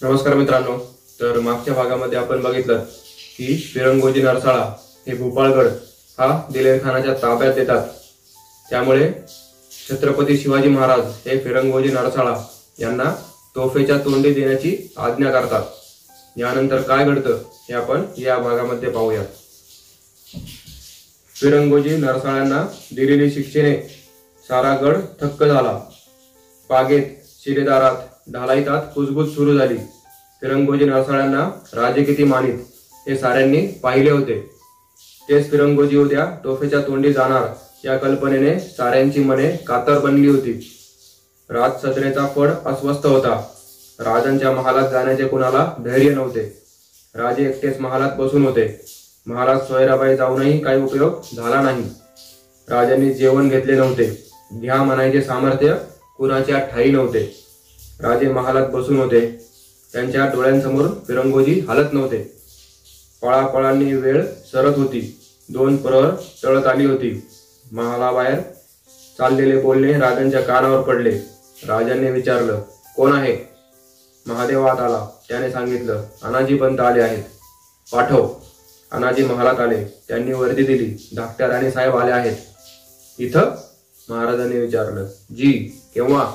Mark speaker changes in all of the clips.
Speaker 1: नमस्कार मित्रांनो. तर मागच्या भागामध्ये आपण बघितलं की फिरंगोजी नरसाळा हे भोपाळगड हा दिलेर खानाच्या ताब्यात येतात. त्यामुळे छत्रपती शिवाजी महाराज हे फिरंगोजी नरसाळा यांना तोफेच्या तोंडी देण्याची आज्ञा करतात. यानंतर काय घडतं हे आपण या भागामध्ये पाहूया. फिरंगोजी नरसाळ्यांना दिलेली शिक्षेने सारा गड थक्क झाला. बागेत, शिरेदारात, ढालाईतात कुजबुज सुरू झाली. फिरंगोजी नरसाळ्यांना राजे किती मानित हे साऱ्यांनी पाहिले होते. तेच फिरंगोजी उद्या तोफेच्या तोंडी जाणार या कल्पनेने साऱ्यांची मने कातर बनली होती. राजसदरेचा फड अस्वस्थ होता. राजांच्या महालात जाण्याचे कुणाला धैर्य नव्हते. राजे एकटेच महालात बसून होते. महालात सोयराबाई जाऊनही काही उपयोग झाला नाही. राजांनी जेवण घेतले नव्हते. घ्या म्हणायचे सामर्थ्य कुणाच्या ठाई नव्हते. राजे महालात बसून होते. त्यांच्या डोळ्यांसमोर फिरंगोजी हालत नव्हते. पळापळांनी वेळ सरत होती. 2 प्रहर टळत आली होती. महालाबाहेर चाललेले बोलणे राजांच्या कानावर पडले. राजांनी विचारलं, कोण आहे? महादेव आत आला. त्याने सांगितलं, अनाजी पंत आले आहेत. पाठव. अनाजी महालात आले. त्यांनी वर्दी दिली. धाकट्या राणी साहेब आले आहेत. इथं? महाराजांनी विचारलं. जी. केव्हा?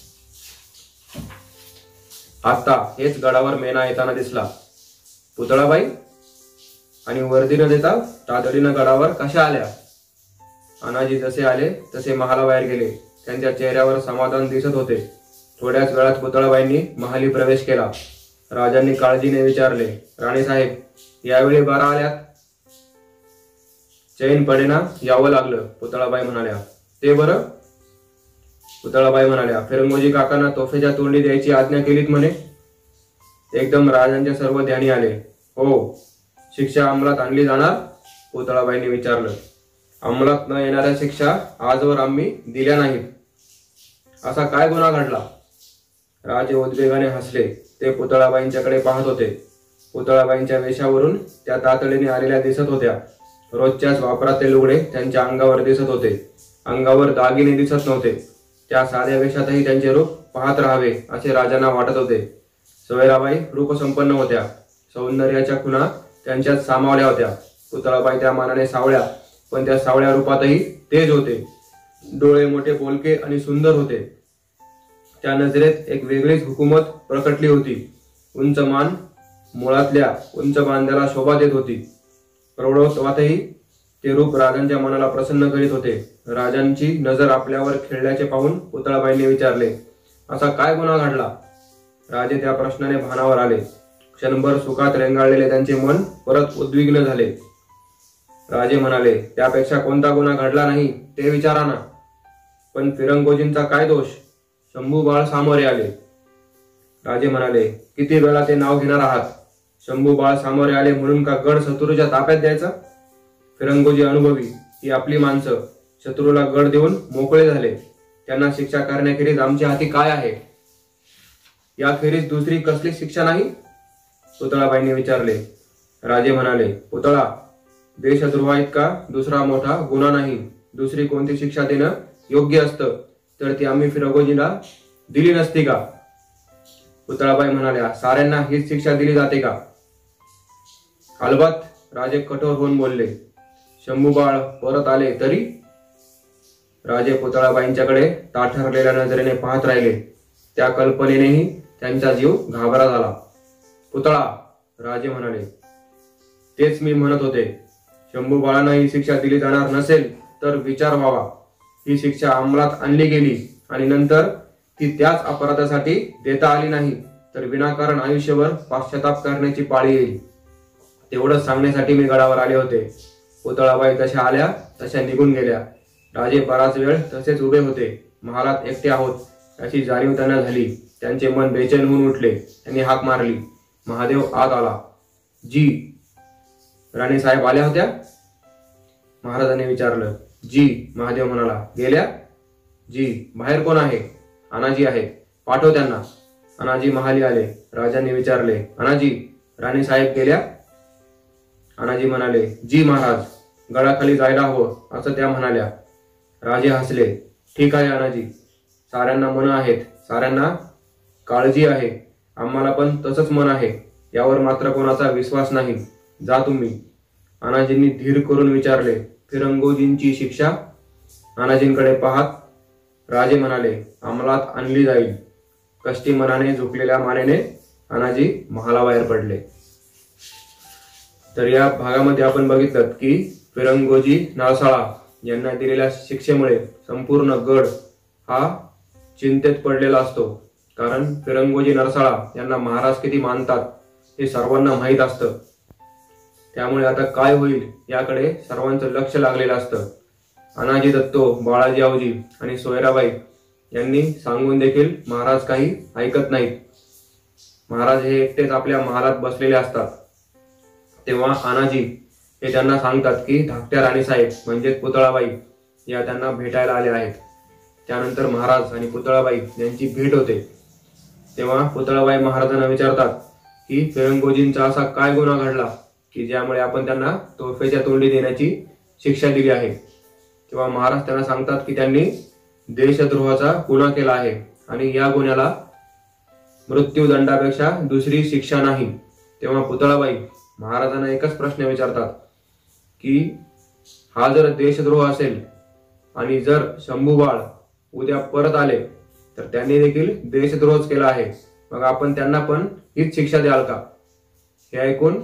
Speaker 1: आता. हेच गडावर मेना येताना दिसला. पुतळाबाई? आणि वर्दी न देता तातडीनं गडावर कशा आल्या? अनाजी जसे आले तसे महालाबाहेर गेले. त्यांच्या चेहऱ्यावर समाधान दिसत होते. थोड्याच वेळात पुतळाबाईंनी महाली प्रवेश केला. राजांनी काळजीने विचारले, राणीसाहेब यावेळी बरा आल्यात? चैन पडेना, यावं लागलं, पुतळाबाई म्हणाल्या. ते बरं? पुतळाबाई म्हणाल्या, फिरंगोजी काकांना तोफेच्या तोंडी द्यायची आज्ञा केलीत म्हणे. एकदम राजांच्या सर्व ध्यानी आले. हो. शिक्षा अंमलात आणली जाणार? पुतळाबाईंनी विचारलं. अंमलात न येणाऱ्या शिक्षा आजवर आम्ही दिल्या नाहीत. असा काय गुन्हा घडला? राजे उद्वेगाने हसले. ते पुतळाबाईंच्याकडे पाहत होते. पुतळाबाईंच्या वेशावरून त्या तातडीने आलेल्या दिसत होत्या. रोजच्याच वापरातले लुगडे त्यांच्या अंगावर दिसत होते. अंगावर दागिने दिसत नव्हते. त्या साध्या वेशातही त्यांचे रूप पाहत राहावे असे राजांना वाटत होते. सोयराबाई रूपसंपन्न होत्या. सौंदर्याच्या खुणा त्यांच्यात सामावल्या होत्या. पुतळाबाई त्या मानाने सावळ्या, पण त्या सावळ्या रूपातही तेज होते. डोळे मोठे, बोलके आणि सुंदर होते. त्या नजरेत एक वेगळीच हुकूमत प्रकटली होती. उंच मान मुळातल्या उंच बांध्याला शोभा देत होती. प्रौढत्वातही ते रूप राजांच्या मनाला प्रसन्न करीत होते. राजांची नजर आपल्यावर खेळल्याचे पाहून पुतळाबाईंनी विचारले, असा काय गुन्हा घडला? राजे त्या प्रश्नाने भानावर आले. क्षणभर सुखात रेंगाळलेले त्यांचे मन परत उद्विग्न झाले. राजे म्हणाले, त्यापेक्षा कोणता गुन्हा घडला नाही ते विचारा ना. पण फिरंगोजींचा काय दोष? शंभू बाळ सामोरे आले. राजे म्हणाले, किती वेळा ते नाव घेणार आहात? शंभू बाळ सामोरे आले म्हणून का गड शत्रूच्या ताब्यात द्यायचा? फिरंगोजी अनुभवी, ही आपली माणसं शत्रूला गड देऊन मोकळे झाले. त्यांना शिक्षा करण्याखेरीज आमच्या हाती काय आहे? याखेरीज दुसरी कसली शिक्षा नाही? पुतळाबाईंनी विचारले. राजे म्हणाले, पुतळा, देशद्रोहा इतका दुसरा मोठा गुन्हा नाही. दुसरी कोणती शिक्षा देणं योग्य असतं तर ती आम्ही फिरंगोजीला दिली नसती का? पुतळाबाई म्हणाल्या, साऱ्यांना हीच शिक्षा दिली जाते का? अलबत, राजे कठोर होऊन बोलले. शंभू बाळ परत आले तरी? राजे पुतळाबाईंच्याकडे ताठरलेल्या नजरेने पाहत राहिले. त्या कल्पनेनेही त्यांचा जीव घाबरा झाला. पुतळा, राजे म्हणाले, तेच मी म्हणत होते. शंभू बाळांना ही शिक्षा दिली जाणार नसेल तर विचार व्हावा. ही शिक्षा अंमलात आणली गेली आणि नंतर ती त्याच अपराधासाठी देता आली नाही तर विनाकारण आयुष्यभर पाश्चाताप करण्याची पाळी येईल. तेवढंच सांगण्यासाठी मी गडावर आले होते. पुतळाबाई तशा आल्या तशा निघून गेल्या. राजे बराच वेळ तसेच उभे होते. महालात एकटे आहोत अशी जाणीव त्यांना झाली. त्यांचे मन बेचैन होऊन उठले. त्यांनी हाक मारली. महादेव आत आला. जी. राणी साहेब आल्या होत्या? महाराजांनी विचारलं. जी. महादेव म्हणाला. गेल्या? जी. बाहेर कोण आहे? अनाजी आहेत. पाठव त्यांना. अनाजी महाली आले. राजांनी विचारले, अनाजी, राणी साहेब गेल्या? अनाजी म्हणाले, जी महाराज, गडाखाली जायला हवं असं त्या म्हणाल्या. राजे हसले. ठीक आहे अनाजी, साऱ्यांना मन आहेत, साऱ्यांना काळजी आहे. आम्हाला पण तसंच मन आहे, यावर मात्र कोणाचा विश्वास नाही, जा तुम्ही। अनाजींनी धीर करून विचारले, फिरंगोजींची शिक्षा? अनाजींकडे पाहत राजे म्हणाले, अंमलात आणली जाईल। कष्टी मनाने झुकलेल्या मानेने अनाजी महालाबाहेर पडले। तर या भागामध्ये आपण बघितलं की फिरंगोजी नरसाळा यांना दिलेल्या शिक्षेमुळे संपूर्ण गड हा चिंतेत पडलेला असतो, कारण फिरंगोजी नरसाळा यांना महाराज किती मानतात हे सर्वांना माहीत असतं। त्यामुळे आता काय होईल याकडे सर्वांचं लक्ष लागलेलं असतं। अनाजी दत्तो, बाळाजी आवजी आणि सोयराबाई यांनी सांगून देखील महाराज काही ऐकत नाहीत। महाराज हे एकटेच आपल्या महालात बसलेले असतात। तेव्हा अनाजी हे त्यांना सांगतात की धाकट्या राणीसाहेब म्हणजे पुतळाबाई या त्यांना भेटायला आल्या आहेत। त्यानंतर महाराज आणि पुतळाबाई यांची भेट होते। तेव्हा पुतळाबाई महाराजांना विचारतात की फिरंगोजींचा असा काय गुन्हा घडला की ज्यामुळे आपण त्यांना तोफेच्या तोंडी देण्याची शिक्षा दिली आहे। तेव्हा महाराज त्यांना सांगतात की त्यांनी देशद्रोहाचा गुन्हा केला आहे आणि या गुन्ह्याला मृत्यूदंडापेक्षा दुसरी शिक्षा नाही। तेव्हा पुतळाबाई महाराजांना एकच प्रश्न विचारतात की हा जर देशद्रोह असेल आणि जर शंभूबाळ उद्या परत आले तर त्यांनी देखील देशद्रोहच केला आहे, मग आपण त्यांना पण हीच शिक्षा द्याल का? हे ऐकून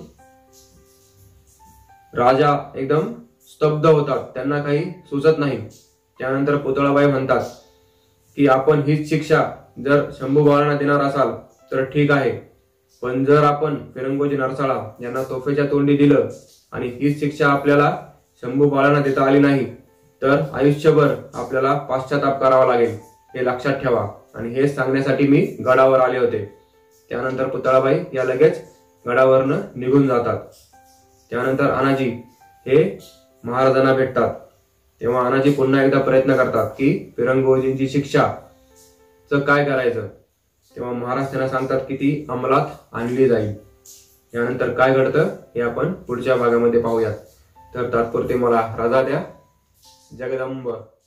Speaker 1: राजा एकदम स्तब्ध होतात, त्यांना काही सुचत नाही। त्यानंतर पुतळाबाई म्हणतात की आपण हीच शिक्षा जर शंभूबाळांना देणार असाल तर ठीक आहे, पण जर आपण फिरंगोजी नरसाळा यांना तोफेच्या तोंडी दिलं आणि हीच शिक्षा आपल्याला शंभूबाळांना देता आली नाही तर आयुष्यभर आपल्याला पाश्चाताप करावा लागेल, हे लक्षात ठेवा। आणि हे सांगण्यासाठी मी गडावर आले होते। त्यानंतर पुतळाबाई या लगेच गडावरनं निघून जातात। त्यानंतर अनाजी हे महाराजांना भेटतात। तेव्हा अनाजी पुन्हा एकदा प्रयत्न करतात की फिरंगोजींची शिक्षा काय करायचं। तेव्हा महाराज त्यांना सांगतात की ती अंमलात आणली जाईल। यानंतर काय घडतं हे आपण पुढच्या भागामध्ये पाहूयात। तर तात्पुरते मला रजा द्या। जगदंब।